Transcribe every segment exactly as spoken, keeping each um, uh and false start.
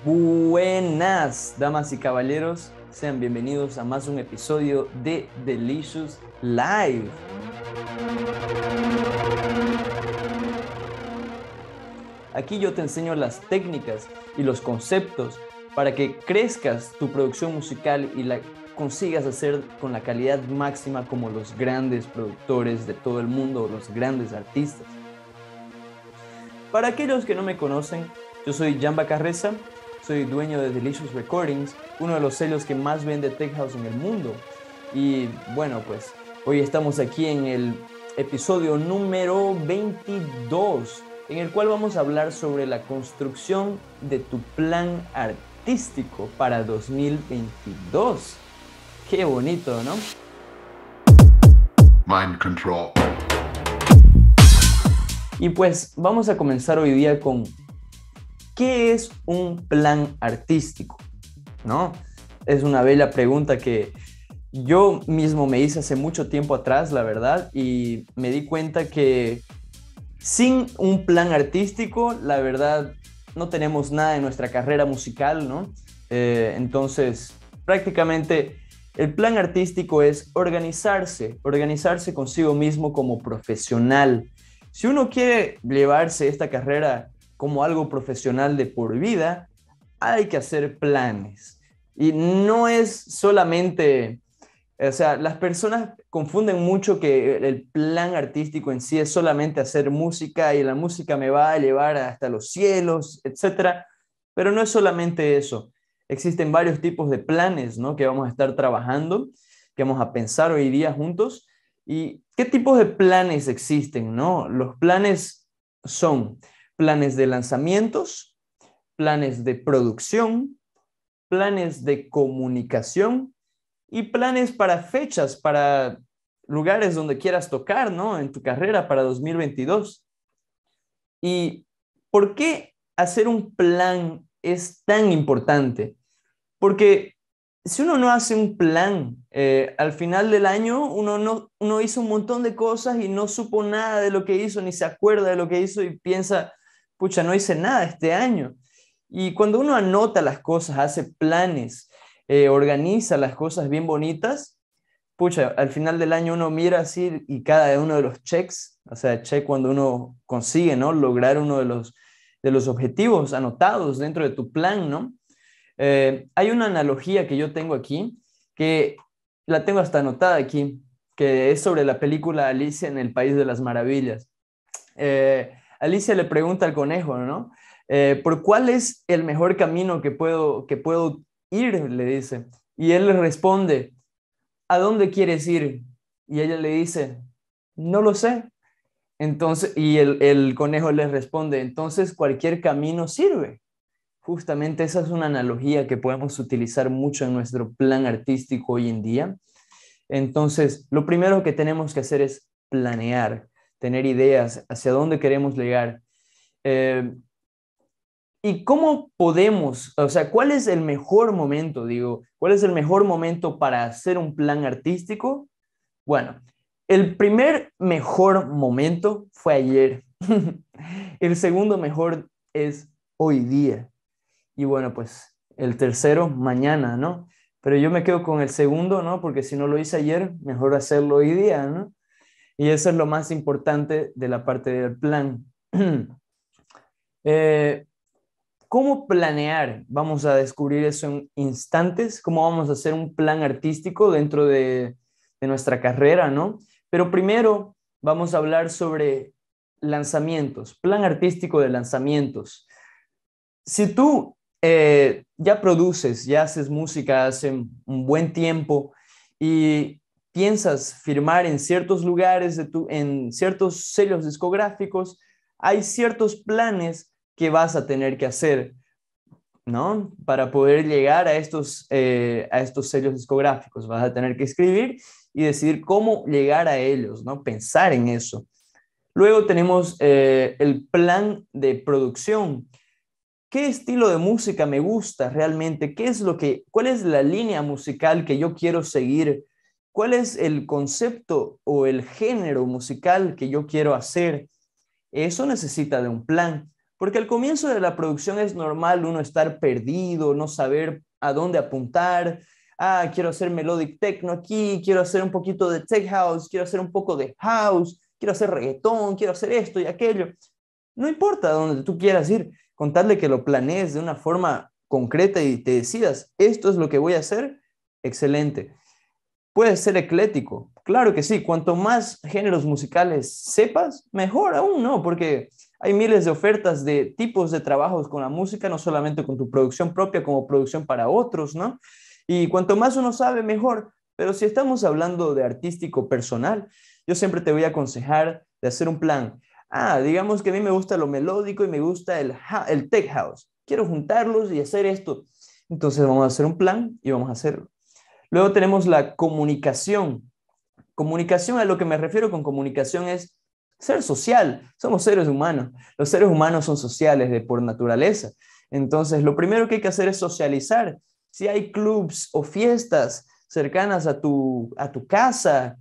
Buenas, damas y caballeros, sean bienvenidos a más un episodio de Delicious Live. Aquí yo te enseño las técnicas y los conceptos para que crezcas tu producción musical y la consigas hacer con la calidad máxima como los grandes productores de todo el mundo, los grandes artistas. Para aquellos que no me conocen, yo soy Jamba Carreza. Soy dueño de Delicious Recordings, uno de los sellos que más vende Tech House en el mundo. Y bueno, pues hoy estamos aquí en el episodio número veintidós, en el cual vamos a hablar sobre la construcción de tu plan artístico para dos mil veintidós. Qué bonito, ¿no? Mind control. Y pues vamos a comenzar hoy día con ¿qué es un plan artístico? ¿No? Es una bella pregunta que yo mismo me hice hace mucho tiempo atrás, la verdad, y me di cuenta que sin un plan artístico, la verdad, no tenemos nada en nuestra carrera musical, ¿no? Eh, entonces, prácticamente el plan artístico es organizarse, organizarse consigo mismo como profesional. Si uno quiere llevarse esta carrera como algo profesional de por vida, hay que hacer planes. Y no es solamente, o sea, las personas confunden mucho que el plan artístico en sí es solamente hacer música y la música me va a llevar hasta los cielos, etcétera. Pero no es solamente eso. Existen varios tipos de planes, ¿no? Que vamos a estar trabajando, que vamos a pensar hoy día juntos. ¿Y qué tipos de planes existen, no? Los planes son planes de lanzamientos, planes de producción, planes de comunicación y planes para fechas, para lugares donde quieras tocar, ¿no? En tu carrera para dos mil veintidós. ¿Y por qué hacer un plan es tan importante? Porque si uno no hace un plan, eh, al final del año uno, no, uno hizo un montón de cosas y no supo nada de lo que hizo, ni se acuerda de lo que hizo y piensa, pucha, no hice nada este año. Y cuando uno anota las cosas, hace planes, eh, organiza las cosas bien bonitas, pucha, al final del año uno mira así y cada uno de los checks, o sea, check cuando uno consigue, ¿no? Lograr uno de los, de los objetivos anotados dentro de tu plan, ¿no? Eh, hay una analogía que yo tengo aquí, que la tengo hasta anotada aquí, que es sobre la película Alicia en el País de las Maravillas. Eh, Alicia le pregunta al conejo, ¿no? Eh, ¿por cuál es el mejor camino que puedo, que puedo ir? Le dice. Y él le responde, ¿a dónde quieres ir? Y ella le dice, no lo sé. Entonces, y el, el conejo le responde, entonces cualquier camino sirve. Justamente esa es una analogía que podemos utilizar mucho en nuestro plan artístico hoy en día. Entonces, lo primero que tenemos que hacer es planear, tener ideas hacia dónde queremos llegar. Eh, ¿Y cómo podemos, o sea, cuál es el mejor momento, digo, cuál es el mejor momento para hacer un plan artístico? Bueno, el primer mejor momento fue ayer. El segundo mejor es hoy día. Y bueno, pues el tercero mañana, ¿no? Pero yo me quedo con el segundo, ¿no? Porque si no lo hice ayer, mejor hacerlo hoy día, ¿no? Y eso es lo más importante de la parte del plan. eh, ¿Cómo planear? Vamos a descubrir eso en instantes. ¿Cómo vamos a hacer un plan artístico dentro de, de nuestra carrera, ¿no? Pero primero vamos a hablar sobre lanzamientos, plan artístico de lanzamientos. Si tú eh, ya produces, ya haces música hace un buen tiempo y piensas firmar en ciertos lugares, de tu, en ciertos sellos discográficos, hay ciertos planes que vas a tener que hacer, ¿no? Para poder llegar a estos, eh, a estos sellos discográficos. Vas a tener que escribir y decidir cómo llegar a ellos, ¿no? Pensar en eso. Luego tenemos eh, el plan de producción. ¿Qué estilo de música me gusta realmente? ¿Qué es lo que, cuál es la línea musical que yo quiero seguir? ¿Cuál es el concepto o el género musical que yo quiero hacer? Eso necesita de un plan, Porque al comienzo de la producción es normal uno estar perdido, no saber a dónde apuntar. Ah, quiero hacer melodic techno aquí, quiero hacer un poquito de tech house, quiero hacer un poco de house, quiero hacer reggaetón, quiero hacer esto y aquello. No importa a dónde tú quieras ir, con tal de que lo planees de una forma concreta y te decidas, esto es lo que voy a hacer, excelente. Puedes ser eclético, claro que sí, cuanto más géneros musicales sepas, mejor aún, ¿no? Porque hay miles de ofertas de tipos de trabajos con la música, no solamente con tu producción propia, como producción para otros, ¿no? Y cuanto más uno sabe, mejor. Pero si estamos hablando de artístico personal, yo siempre te voy a aconsejar de hacer un plan. Ah, digamos que a mí me gusta lo melódico y me gusta el, el tech house. Quiero juntarlos y hacer esto. Entonces vamos a hacer un plan y vamos a hacerlo. Luego tenemos la comunicación. Comunicación, a lo que me refiero con comunicación es ser social. Somos seres humanos. Los seres humanos son sociales de por naturaleza. Entonces, lo primero que hay que hacer es socializar. Si hay clubs o fiestas cercanas a tu, a tu casa,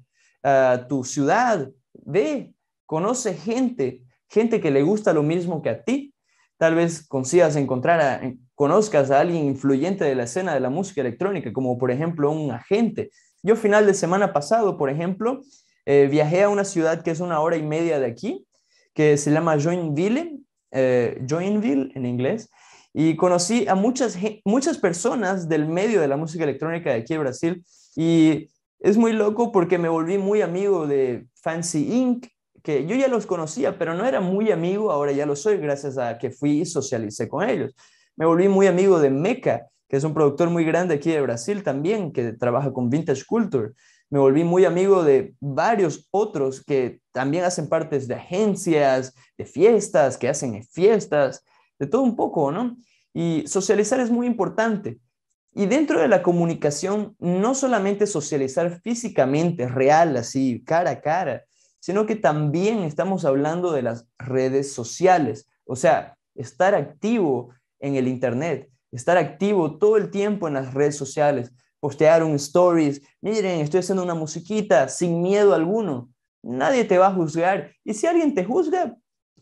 a tu ciudad, ve, conoce gente, gente que le gusta lo mismo que a ti. Tal vez consigas encontrar, a, conozcas a alguien influyente de la escena de la música electrónica, como por ejemplo un agente. Yo final de semana pasado, por ejemplo, eh, viajé a una ciudad que es una hora y media de aquí, que se llama Joinville, eh, Joinville en inglés, y conocí a muchas, muchas personas del medio de la música electrónica de aquí de Brasil, y es muy loco porque me volví muy amigo de Fancy Inc, que yo ya los conocía, pero no era muy amigo, ahora ya lo soy gracias a que fui y socialicé con ellos. Me volví muy amigo de Meca, que es un productor muy grande aquí de Brasil también, que trabaja con Vintage Culture. Me volví muy amigo de varios otros que también hacen partes de agencias, de fiestas, que hacen fiestas, de todo un poco, ¿no? Y socializar es muy importante. Y dentro de la comunicación, no solamente socializar físicamente, real, así, cara a cara, sino que también estamos hablando de las redes sociales, o sea, estar activo en el Internet, estar activo todo el tiempo en las redes sociales, postear un stories, miren, estoy haciendo una musiquita sin miedo alguno, nadie te va a juzgar, y si alguien te juzga,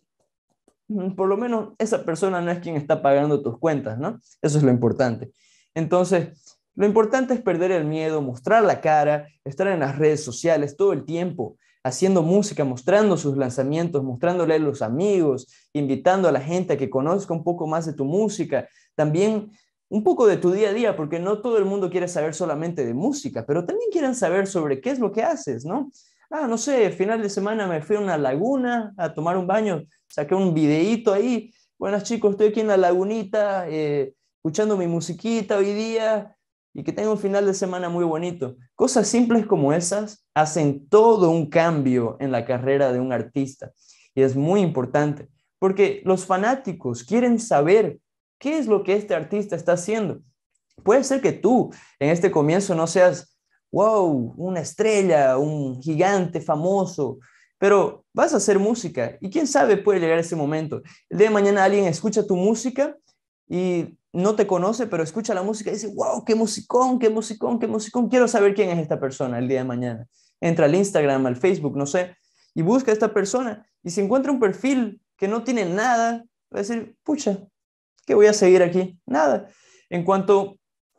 por lo menos esa persona no es quien está pagando tus cuentas, ¿no? Eso es lo importante. Entonces, lo importante es perder el miedo, mostrar la cara, estar en las redes sociales todo el tiempo, haciendo música, mostrando sus lanzamientos, mostrándole a los amigos, invitando a la gente a que conozca un poco más de tu música, también un poco de tu día a día, porque no todo el mundo quiere saber solamente de música, pero también quieren saber sobre qué es lo que haces, ¿no? Ah, no sé, final de semana me fui a una laguna a tomar un baño, saqué un videíto ahí. Buenas chicos, estoy aquí en la lagunita, eh, escuchando mi musiquita hoy día y que tenga un final de semana muy bonito. Cosas simples como esas hacen todo un cambio en la carrera de un artista y es muy importante porque los fanáticos quieren saber qué es lo que este artista está haciendo. Puede ser que tú en este comienzo no seas, wow, una estrella, un gigante famoso, pero vas a hacer música y quién sabe puede llegar ese momento. El día de mañana alguien escucha tu música y no te conoce, pero escucha la música y dice, wow, qué musicón, qué musicón, qué musicón, quiero saber quién es esta persona el día de mañana. Entra al Instagram, al Facebook, no sé, y busca a esta persona y si encuentra un perfil que no tiene nada, va a decir, pucha, ¿qué voy a seguir aquí? Nada. En cuanto,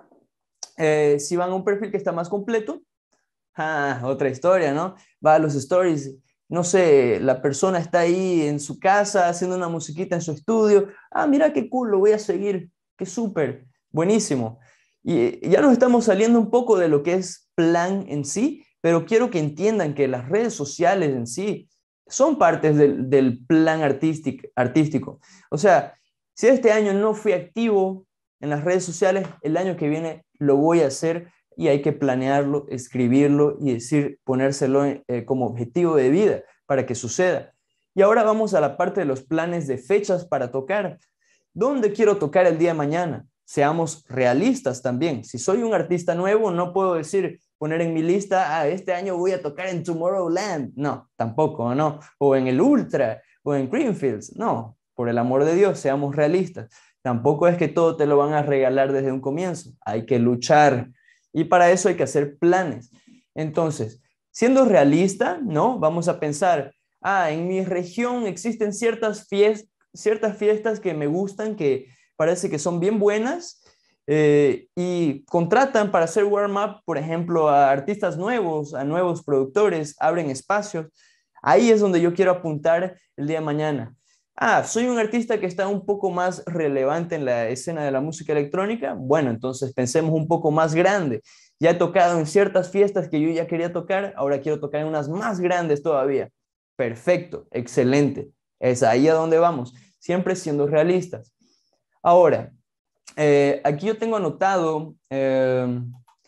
eh, si van a un perfil que está más completo, ah, otra historia, ¿no? Va a los stories, no sé, la persona está ahí en su casa haciendo una musiquita en su estudio. Ah, mira qué cool, lo voy a seguir, qué súper, buenísimo. Y ya nos estamos saliendo un poco de lo que es plan en sí, pero quiero que entiendan que las redes sociales en sí son partes del, del plan artístico, artístico. O sea, si este año no fui activo en las redes sociales, el año que viene lo voy a hacer y hay que planearlo, escribirlo y decir, ponérselo eh, como objetivo de vida para que suceda. Y ahora vamos a la parte de los planes de fechas para tocar. ¿Dónde quiero tocar el día de mañana? Seamos realistas también. Si soy un artista nuevo, no puedo decir, poner en mi lista, ah, este año voy a tocar en Tomorrowland. No, tampoco, no. O en el Ultra, o en Greenfields. No, por el amor de Dios, seamos realistas. Tampoco es que todo te lo van a regalar desde un comienzo. Hay que luchar. Y para eso hay que hacer planes. Entonces, siendo realista, ¿no? Vamos a pensar, ah, en mi región existen ciertas fiestas, ciertas fiestas que me gustan, que parece que son bien buenas, eh, y contratan para hacer warm-up, por ejemplo, a artistas nuevos, a nuevos productores, abren espacios. Ahí es donde yo quiero apuntar el día de mañana. Ah, soy un artista que está un poco más relevante en la escena de la música electrónica. Bueno, entonces pensemos un poco más grande. Ya he tocado en ciertas fiestas que yo ya quería tocar, ahora quiero tocar en unas más grandes todavía. Perfecto, excelente. Es ahí a donde vamos, siempre siendo realistas. Ahora, eh, aquí yo tengo anotado eh,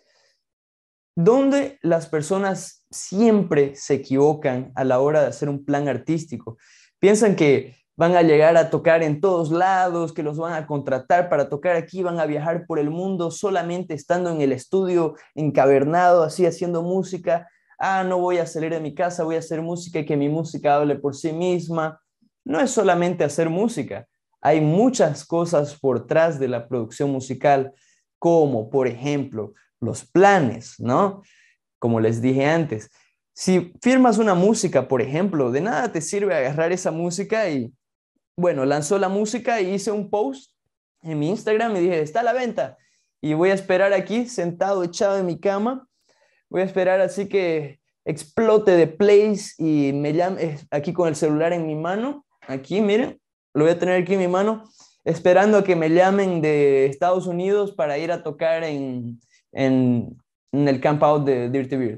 donde las personas siempre se equivocan a la hora de hacer un plan artístico. Piensan que van a llegar a tocar en todos lados, que los van a contratar para tocar aquí, van a viajar por el mundo solamente estando en el estudio encabernado, así haciendo música. Ah, no voy a salir de mi casa, voy a hacer música y que mi música hable por sí misma. No es solamente hacer música, hay muchas cosas por detrás de la producción musical, como por ejemplo los planes, ¿no? Como les dije antes, si firmas una música, por ejemplo, de nada te sirve agarrar esa música y, bueno, lanzó la música y hice un post en mi Instagram y dije, está a la venta. Y voy a esperar aquí, sentado, echado en mi cama, voy a esperar así que explote de plays y me llame aquí con el celular en mi mano. Aquí, miren, lo voy a tener aquí en mi mano, esperando a que me llamen de Estados Unidos para ir a tocar en, en, en el camp out de Dirty Beer.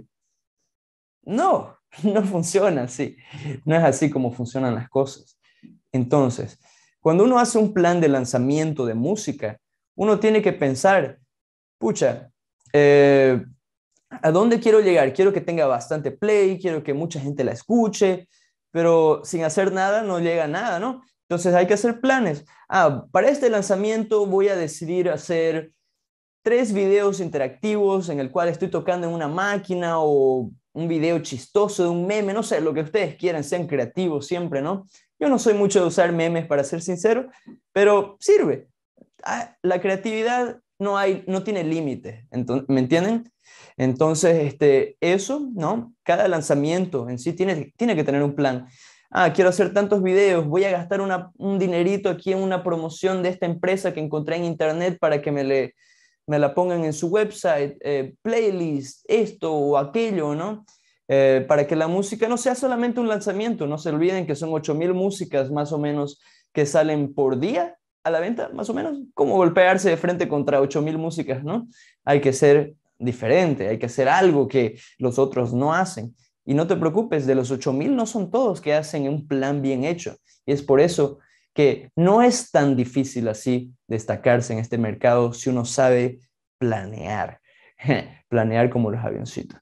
No, no funciona así. No es así como funcionan las cosas. Entonces, cuando uno hace un plan de lanzamiento de música, uno tiene que pensar, pucha, eh, ¿a dónde quiero llegar? Quiero que tenga bastante play, quiero que mucha gente la escuche, pero sin hacer nada no llega a nada, ¿no? Entonces hay que hacer planes. Ah, para este lanzamiento voy a decidir hacer tres videos interactivos en el cual estoy tocando en una máquina o un video chistoso de un meme, no sé, lo que ustedes quieran, sean creativos siempre, ¿no? Yo no soy mucho de usar memes, para ser sincero, pero sirve. Ah, la creatividad no hay, no tiene límite, ¿me entienden? Entonces, este, eso, ¿no? Cada lanzamiento en sí tiene, tiene que tener un plan. Ah, quiero hacer tantos videos, voy a gastar una, un dinerito aquí en una promoción de esta empresa que encontré en internet para que me, le, me la pongan en su website, eh, playlist, esto o aquello, ¿no? Eh, para que la música no sea solamente un lanzamiento, no se olviden que son ocho mil músicas más o menos que salen por día a la venta, más o menos. Como golpearse de frente contra ocho mil músicas, ¿no? Hay que ser diferente, hay que hacer algo que los otros no hacen. Y no te preocupes, de los ocho mil no son todos que hacen un plan bien hecho. Y es por eso que no es tan difícil así destacarse en este mercado si uno sabe planear. Planear como los avioncitos.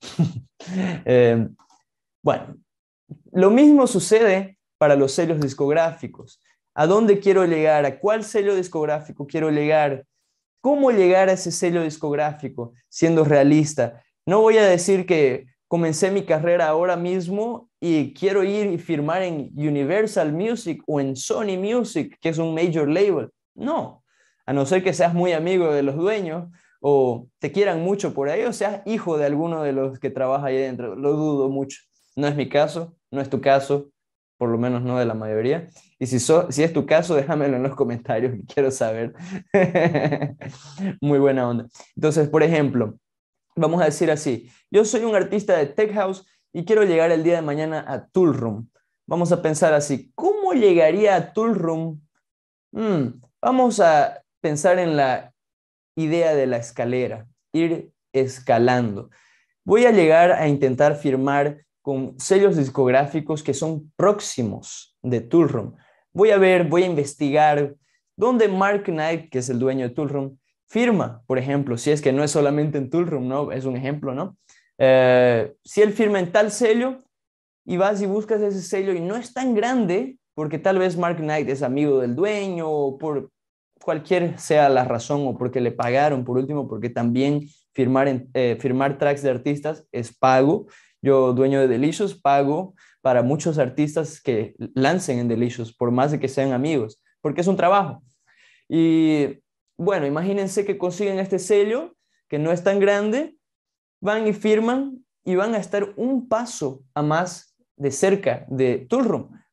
eh, bueno, lo mismo sucede para los sellos discográficos. ¿A dónde quiero llegar? ¿A cuál sello discográfico quiero llegar? ¿Cómo llegar a ese sello discográfico siendo realista? No voy a decir que comencé mi carrera ahora mismo y quiero ir y firmar en Universal Music o en Sony Music, que es un major label. No, a no ser que seas muy amigo de los dueños o te quieran mucho por ahí o seas hijo de alguno de los que trabaja ahí dentro. Lo dudo mucho. No es mi caso, no es tu caso, por lo menos no de la mayoría. Y si, so, si es tu caso, déjamelo en los comentarios, que quiero saber. Muy buena onda. Entonces, por ejemplo, vamos a decir así, yo soy un artista de Tech House y quiero llegar el día de mañana a Tool Room. Vamos a pensar así, ¿cómo llegaría a Tool Room? Hmm, vamos a pensar en la idea de la escalera, ir escalando. Voy a llegar a intentar firmar con sellos discográficos que son próximos de Tool Room. Voy a ver, voy a investigar dónde Mark Knight, que es el dueño de Tool Room, firma, por ejemplo, si es que no es solamente en Tool Room, ¿no? Es un ejemplo, ¿no? Eh, si él firma en tal sello y vas y buscas ese sello y no es tan grande, porque tal vez Mark Knight es amigo del dueño o por cualquier sea la razón o porque le pagaron, por último, porque también firmar, en, eh, firmar tracks de artistas es pago. Yo, dueño de Delicious, pago para muchos artistas que lancen en Delicious, por más de que sean amigos, porque es un trabajo. Y bueno, imagínense que consiguen este sello, que no es tan grande, van y firman y van a estar un paso a más de cerca de Tool Room.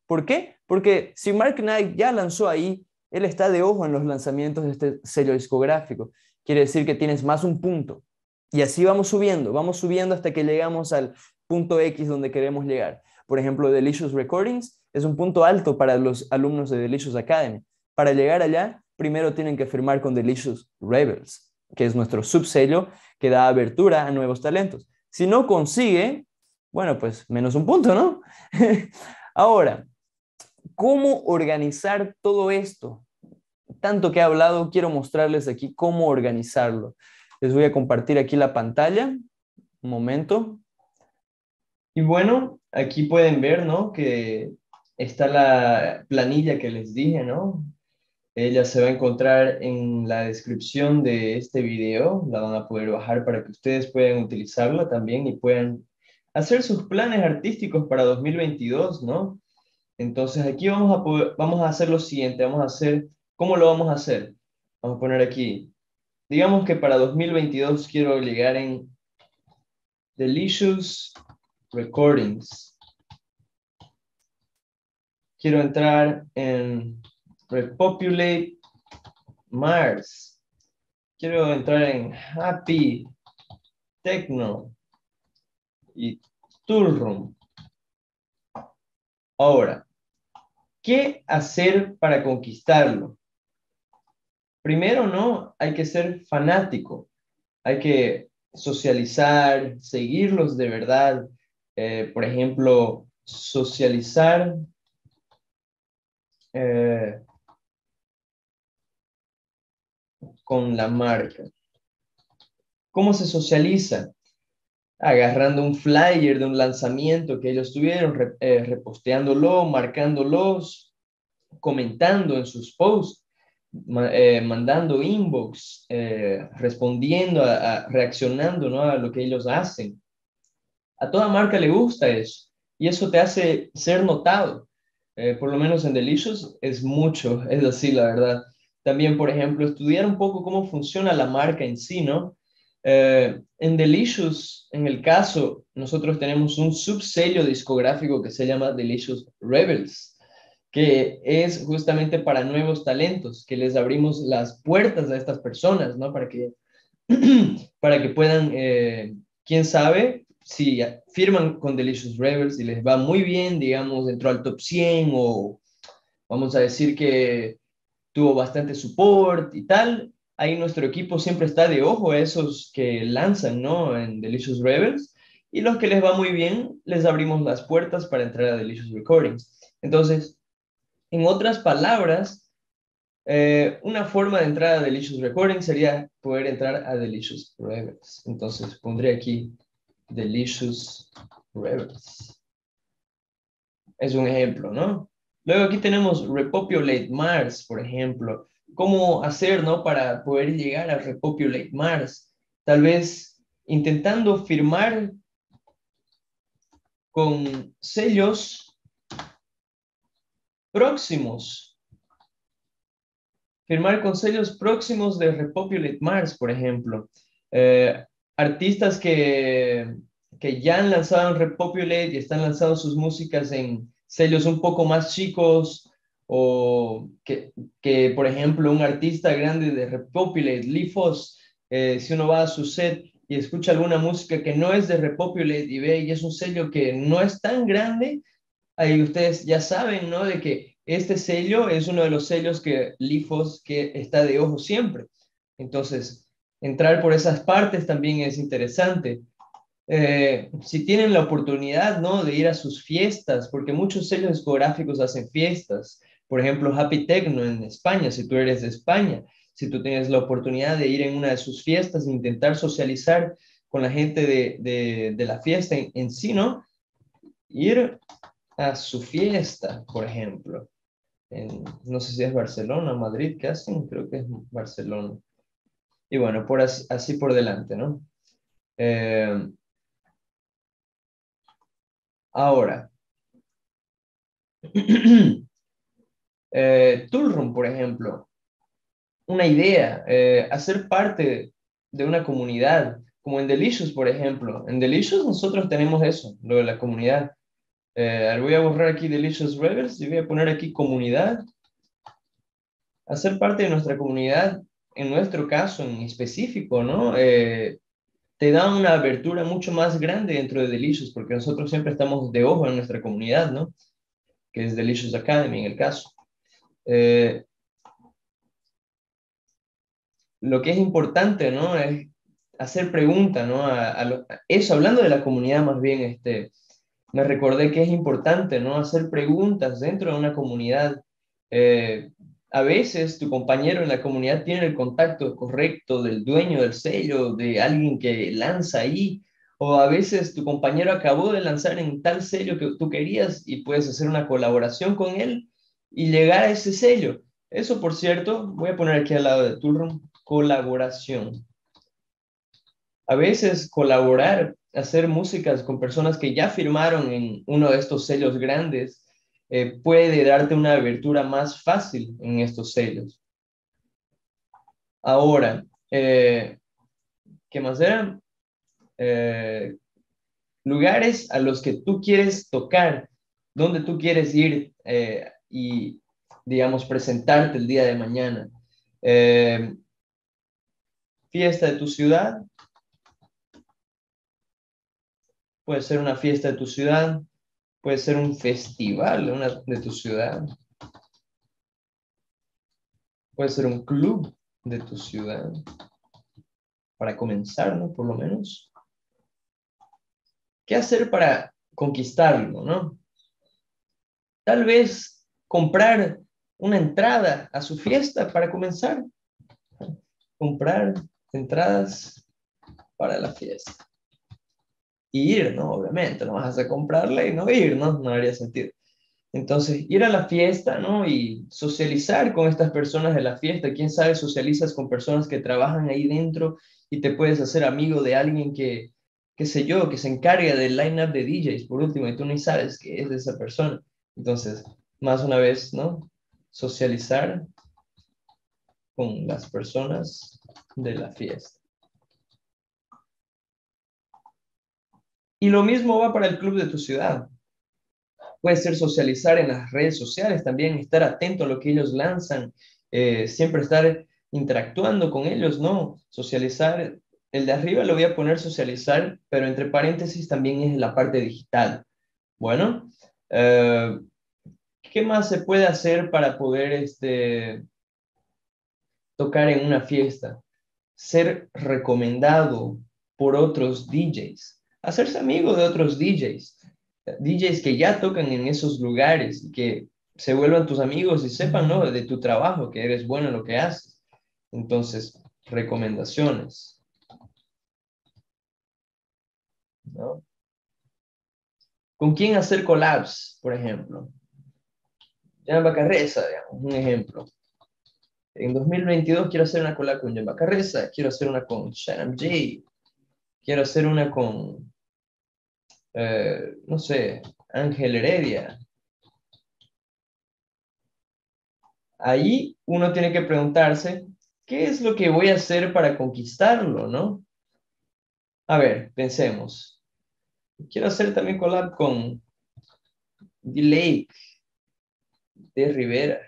¿Por qué? Porque si Mark Knight ya lanzó ahí, él está de ojo en los lanzamientos de este sello discográfico. Quiere decir que tienes más un punto. Y así vamos subiendo, vamos subiendo hasta que llegamos al punto X donde queremos llegar. Por ejemplo, Delicious Recordings es un punto alto para los alumnos de Delicious Academy. Para llegar allá, primero tienen que firmar con Delicious Rebels, que es nuestro subsello que da abertura a nuevos talentos. Si no consigue, bueno, pues menos un punto, ¿no? Ahora, ¿cómo organizar todo esto? Tanto que he hablado, quiero mostrarles aquí cómo organizarlo. Les voy a compartir aquí la pantalla. Un momento. Y bueno, aquí pueden ver, ¿no? Que está la planilla que les dije, ¿no? Ella se va a encontrar en la descripción de este video. La van a poder bajar para que ustedes puedan utilizarla también y puedan hacer sus planes artísticos para dos mil veintidós, ¿no? Entonces aquí vamos a, poder, vamos a hacer lo siguiente. Vamos a hacer, ¿cómo lo vamos a hacer? Vamos a poner aquí. Digamos que para dos mil veintidós quiero llegar en Delicious Recordings. Quiero entrar en Repopulate Mars. Quiero entrar en Happy Techno y Toolroom. Ahora, ¿qué hacer para conquistarlo? Primero, ¿no? Hay que ser fanático. Hay que socializar, seguirlos de verdad. Eh, por ejemplo, socializar eh, con la marca. ¿Cómo se socializa? Agarrando un flyer de un lanzamiento que ellos tuvieron, re, eh, reposteándolo, marcándolos, comentando en sus posts, ma, eh, mandando inbox, eh, respondiendo, a, a, reaccionando, ¿no? A lo que ellos hacen. A toda marca le gusta eso y eso te hace ser notado. Eh, por lo menos en Delicious es mucho, es así la verdad. También, por ejemplo, estudiar un poco cómo funciona la marca en sí, ¿no? Eh, en Delicious, en el caso, nosotros tenemos un subsello discográfico que se llama Delicious Rebels, que es justamente para nuevos talentos, que les abrimos las puertas a estas personas, ¿no? Para que, para que puedan, eh, quién sabe, si firman con Delicious Rebels y les va muy bien, digamos, entró al top cien o vamos a decir que tuvo bastante support y tal, ahí nuestro equipo siempre está de ojo a esos que lanzan, ¿no? En Delicious Rebels, y los que les va muy bien, les abrimos las puertas para entrar a Delicious Recordings. Entonces, en otras palabras, eh, una forma de entrar a Delicious Recordings sería poder entrar a Delicious Rebels. Entonces, pondré aquí Delicious Rebels. Es un ejemplo, ¿no? Luego aquí tenemos Repopulate Mars, por ejemplo. ¿Cómo hacer, no, para poder llegar a Repopulate Mars? Tal vez intentando firmar con sellos próximos. Firmar con sellos próximos de Repopulate Mars, por ejemplo. Eh, artistas que, que ya han lanzado en Repopulate y están lanzando sus músicas en sellos un poco más chicos, o que, que por ejemplo, un artista grande de Repopulate, Lee Foss, eh, si uno va a su set y escucha alguna música que no es de Repopulate y ve y es un sello que no es tan grande, ahí ustedes ya saben, ¿no? De que este sello es uno de los sellos que Lee Foss que está de ojo siempre. Entonces, entrar por esas partes también es interesante. Eh, si tienen la oportunidad, ¿no? De ir a sus fiestas, porque muchos sellos discográficos hacen fiestas. Por ejemplo, Happy Techno en España, si tú eres de España, si tú tienes la oportunidad de ir en una de sus fiestas e intentar socializar con la gente de, de, de la fiesta en, en sí, ¿no? Ir a su fiesta, por ejemplo. En, no sé si es Barcelona o Madrid, ¿qué hacen? Creo que es Barcelona. Y bueno, por así, así por delante, ¿no? Eh, ahora, eh, Toolroom, por ejemplo, una idea, eh, hacer parte de una comunidad, como en Delicious, por ejemplo. En Delicious nosotros tenemos eso, lo de la comunidad. Eh, voy a borrar aquí Delicious Rebels y voy a poner aquí comunidad. Hacer parte de nuestra comunidad, en nuestro caso en específico, ¿no? Eh, te da una abertura mucho más grande dentro de Delicious, porque nosotros siempre estamos de ojo en nuestra comunidad, ¿no? Que es Delicious Academy en el caso. Eh, lo que es importante, ¿no? Es hacer preguntas, ¿no? A, a lo- eso, hablando de la comunidad más bien, este, me recordé que es importante, ¿no? Hacer preguntas dentro de una comunidad. Eh, a veces tu compañero en la comunidad tiene el contacto correcto del dueño del sello, de alguien que lanza ahí, o a veces tu compañero acabó de lanzar en tal sello que tú querías y puedes hacer una colaboración con él y llegar a ese sello. Eso, por cierto, voy a poner aquí al lado de Toolroom, colaboración. A veces colaborar, hacer músicas con personas que ya firmaron en uno de estos sellos grandes, eh, puede darte una abertura más fácil en estos sellos. Ahora, eh, ¿qué más era? Eh, lugares a los que tú quieres tocar, donde tú quieres ir eh, y, digamos, presentarte el día de mañana. Eh, fiesta de tu ciudad, puede ser una fiesta de tu ciudad, puede ser un festival de, una, de tu ciudad, puede ser un club de tu ciudad, para comenzar, ¿no? Por lo menos. ¿Qué hacer para conquistarlo, no? Tal vez comprar una entrada a su fiesta para comenzar. Comprar entradas para la fiesta. Y ir, ¿no? Obviamente, no vas a comprarla y no ir, ¿no? No haría sentido. Entonces, ir a la fiesta, ¿no? Y socializar con estas personas de la fiesta. Quién sabe, socializas con personas que trabajan ahí dentro y te puedes hacer amigo de alguien que, qué sé yo, que se encarga del line-up de D Js, por último, y tú ni sabes que es de esa persona. Entonces, más una vez, ¿no? Socializar con las personas de la fiesta. Y lo mismo va para el club de tu ciudad. Puede ser socializar en las redes sociales también, estar atento a lo que ellos lanzan, eh, siempre estar interactuando con ellos, ¿no? Socializar, el de arriba lo voy a poner socializar, pero entre paréntesis también es la parte digital. Bueno, eh, ¿qué más se puede hacer para poder este, tocar en una fiesta? Ser recomendado por otros D Js, hacerse amigo de otros D Js, D Js que ya tocan en esos lugares y que se vuelvan tus amigos y sepan, ¿no? De tu trabajo, que eres bueno en lo que haces. Entonces, recomendaciones, ¿no? ¿Con quién hacer collabs, por ejemplo? Jamba Carreza, digamos, un ejemplo. En dos mil veintidós quiero hacer una collab con Jamba Carreza, quiero hacer una con Sharam J, quiero hacer una con eh, no sé, Ángel Heredia. Ahí uno tiene que preguntarse, ¿qué es lo que voy a hacer para conquistarlo, no? A ver, pensemos. Quiero hacer también collab con D-Lake, de Rivera.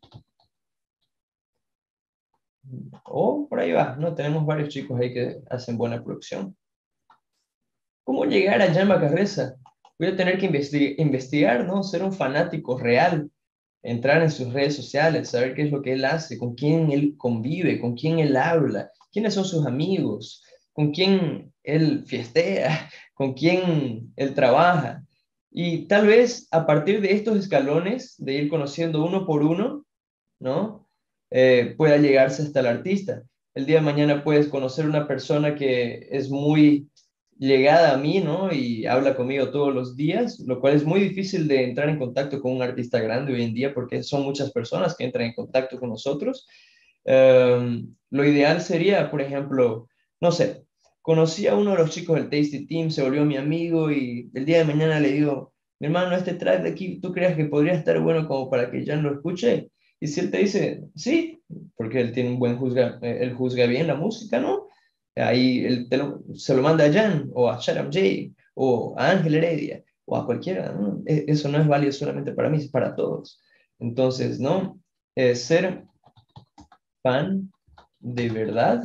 O por ahí va, ¿no? Tenemos varios chicos ahí que hacen buena producción. ¿Cómo llegar a Jamba Carreza? Voy a tener que investi- investigar, ¿no? Ser un fanático real, entrar en sus redes sociales, saber qué es lo que él hace, con quién él convive, con quién él habla, quiénes son sus amigos, con quién él fiestea, con quién él trabaja. Y tal vez a partir de estos escalones, de ir conociendo uno por uno, ¿no? Eh, pueda llegarse hasta el artista. El día de mañana puedes conocer una persona que es muy llegada a mí, ¿no? Y habla conmigo todos los días, lo cual es muy difícil de entrar en contacto con un artista grande hoy en día porque son muchas personas que entran en contacto con nosotros. Um, lo ideal sería, por ejemplo, no sé, conocí a uno de los chicos del Tasty Team, se volvió mi amigo y el día de mañana le digo, mi hermano, este track de aquí, ¿tú crees que podría estar bueno como para que Jan lo escuche? Y si él te dice, sí, porque él tiene un buen juzga, eh, él juzga bien la música, ¿no? Ahí él te lo- se lo manda a Jan o a Sharam J o a Ángel Heredia. o a cualquiera, ¿no? E- Eso no es válido solamente para mí, es para todos. Entonces, ¿no? Eh, ser fan de verdad,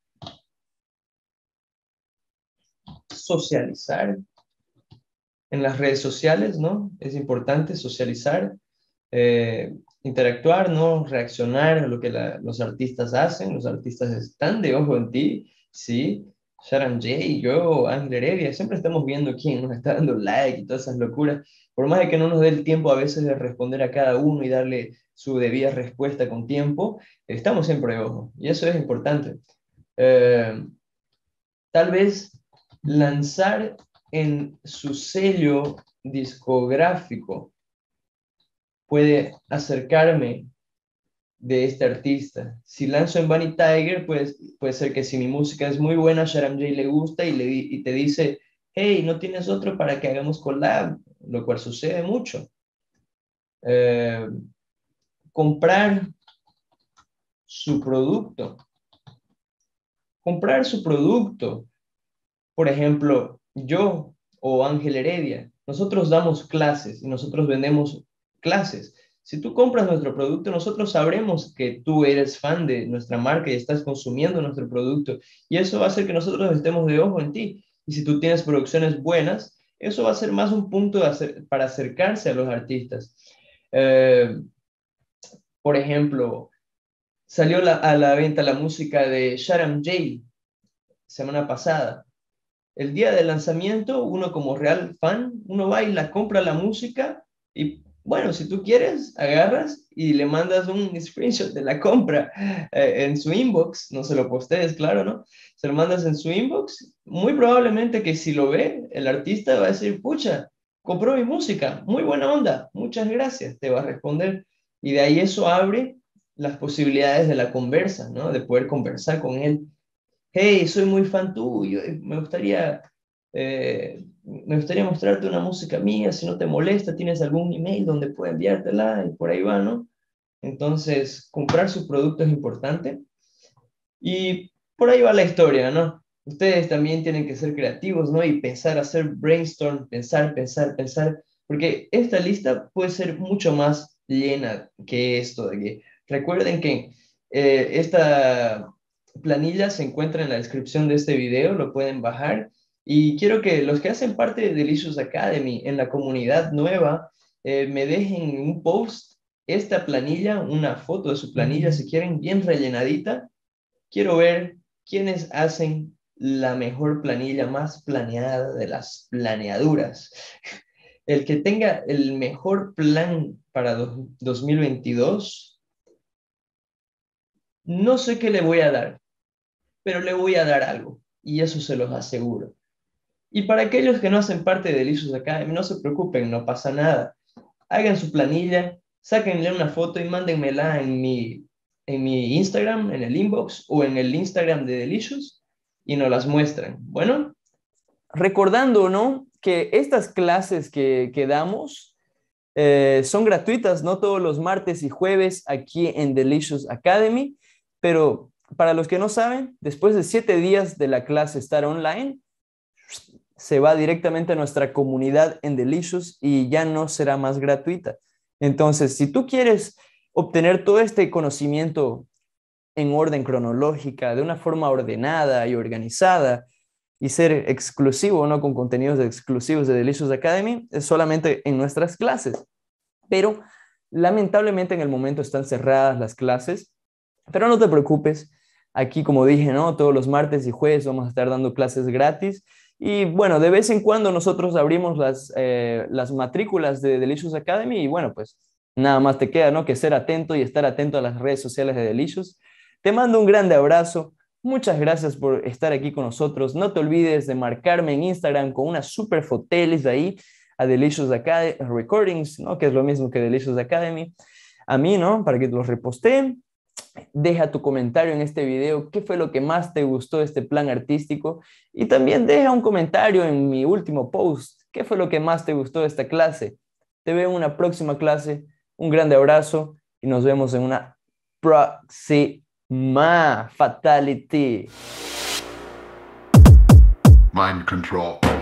socializar en las redes sociales, ¿no? Es importante socializar, eh, interactuar, ¿no? Reaccionar a lo que la- los artistas hacen. Los artistas están de ojo en ti, ¿sí? Sharon J, yo, Ángel Heredia, siempre estamos viendo quién nos está dando like y todas esas locuras. Por más de que no nos dé el tiempo a veces de responder a cada uno y darle su debida respuesta con tiempo, estamos siempre de ojo. Y eso es importante. Eh, Tal vez lanzar en su sello discográfico puede acercarme de este artista. Si lanzo en Bunny Tiger, pues puede ser que si mi música es muy buena, Sharam J le gusta y, le, y te dice, hey, ¿no tienes otro para que hagamos collab? Lo cual sucede mucho. Eh, comprar su producto. Comprar su producto. Por ejemplo, yo o Ángel Heredia, nosotros damos clases y nosotros vendemos clases. Si tú compras nuestro producto, nosotros sabremos que tú eres fan de nuestra marca y estás consumiendo nuestro producto. Y eso va a hacer que nosotros estemos de ojo en ti. Y si tú tienes producciones buenas, eso va a ser más un punto de hacer, para acercarse a los artistas. Eh, por ejemplo, salió la, a la venta la música de Sharam J semana pasada. El día del lanzamiento, uno como real fan, uno va y la compra la música y bueno, si tú quieres, agarras y le mandas un screenshot de la compra eh, en su inbox, no se lo postees, claro, ¿no? Se lo mandas en su inbox, muy probablemente que si lo ve, el artista va a decir, pucha, compró mi música, muy buena onda, muchas gracias, te va a responder. Y de ahí eso abre las posibilidades de la conversa, ¿no? De poder conversar con él. Hey, soy muy fan tuyo, eh, me gustaría, eh, me gustaría mostrarte una música mía, si no te molesta, tienes algún email donde pueda enviártela y por ahí va, ¿no? Entonces, comprar su producto es importante y por ahí va la historia, ¿no? Ustedes también tienen que ser creativos, ¿no? Y pensar, hacer brainstorm, pensar, pensar, pensar, porque esta lista puede ser mucho más llena que esto de que recuerden que eh, esta planilla se encuentra en la descripción de este video, lo pueden bajar y quiero que los que hacen parte de Delicious Academy en la comunidad nueva eh, me dejen un post esta planilla, una foto de su planilla si quieren, bien rellenadita. Quiero ver quiénes hacen la mejor planilla, más planeada de las planeaduras. El que tenga el mejor plan para do- dos mil veintidós, no sé qué le voy a dar, pero le voy a dar algo, y eso se los aseguro. Y para aquellos que no hacen parte de Delicious Academy, no se preocupen, no pasa nada. Hagan su planilla, sáquenle una foto y mándenmela en mi, en mi Instagram, en el inbox o en el Instagram de Delicious y nos las muestran. Bueno, Recordando, ¿no? Que estas clases que, que damos eh, son gratuitas, ¿no? Todos los martes y jueves aquí en Delicious Academy, pero para los que no saben, después de siete días de la clase estar online, se va directamente a nuestra comunidad en Delicious y ya no será más gratuita. Entonces, si tú quieres obtener todo este conocimiento en orden cronológica, de una forma ordenada y organizada, y ser exclusivo, ¿no? Con contenidos exclusivos de Delicious Academy, es solamente en nuestras clases. Pero lamentablemente en el momento están cerradas las clases, pero no te preocupes. Aquí, como dije, ¿no? Todos los martes y jueves vamos a estar dando clases gratis. Y bueno, de vez en cuando nosotros abrimos las, eh, las matrículas de Delicious Academy y bueno, pues nada más te queda, ¿no? Que ser atento y estar atento a las redes sociales de Delicious. Te mando un grande abrazo. Muchas gracias por estar aquí con nosotros. No te olvides de marcarme en Instagram con una super fotelis de ahí a Delicious Academy Recordings, ¿no? Que es lo mismo que Delicious Academy. A mí, ¿no? Para que los reposteen. Deja tu comentario en este video, qué fue lo que más te gustó de este plan artístico y también deja un comentario en mi último post, qué fue lo que más te gustó de esta clase. Te veo en una próxima clase, un grande abrazo y nos vemos en una próxima Fatality. Mind control.